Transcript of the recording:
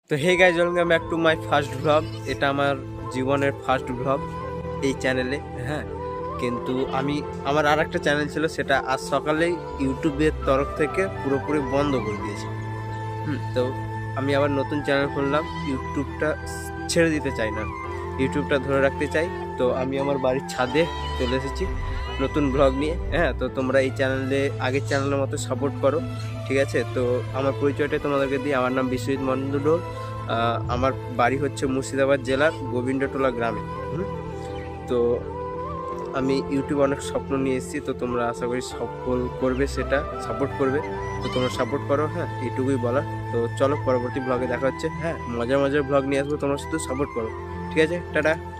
তো hey guys, welcome back to my first vlog. এটা আমার জীবনের ফার্স্ট ভ্লগ এই চ্যানেলে। হ্যাঁ, কিন্তু আমার আর একটা চ্যানেল ছিল, সেটা আজ সকালেই ইউটিউবের তরফ থেকে পুরোপুরি বন্ধ করে দিয়েছে। তো আমি আবার নতুন চ্যানেল খুললাম। ইউটিউবটা ছেড়ে দিতে চাই না, ইউটিউবটা ধরে রাখতে চাই। তো আমি আমার বাড়ির ছাদে চলে এসেছি নতুন ব্লগ নিয়ে। হ্যাঁ, তো তোমরা এই চ্যানেলে আগের চ্যানেলের মতো সাপোর্ট করো, ঠিক আছে? তো আমার পরিচয়টা তোমাদেরকে দিই। আমার নাম বিশ্বজিৎ মণ্ডল। আমার বাড়ি হচ্ছে মুর্শিদাবাদ জেলার গোবিন্দটোলা গ্রামে। তো আমি ইউটিউবে অনেক স্বপ্ন নিয়ে এসেছি, তো তোমরা আশা করি সফল করবে, সেটা সাপোর্ট করবে। তো তোমরা সাপোর্ট করো, হ্যাঁ, এইটুকুই বলা। তো চলো পরবর্তী ব্লগে দেখা হচ্ছে। হ্যাঁ, মজার মজার ব্লগ নিয়ে আসবো, তোমরা শুধু সাপোর্ট করো, ঠিক আছে? টাটা।